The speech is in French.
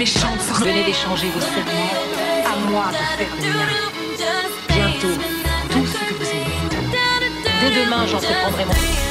méchante sorcière. Venez d'échanger vos serments, à moi de faire le mien. Bientôt, tout ce que vous aimez. Dès demain, j'entreprendrai mon...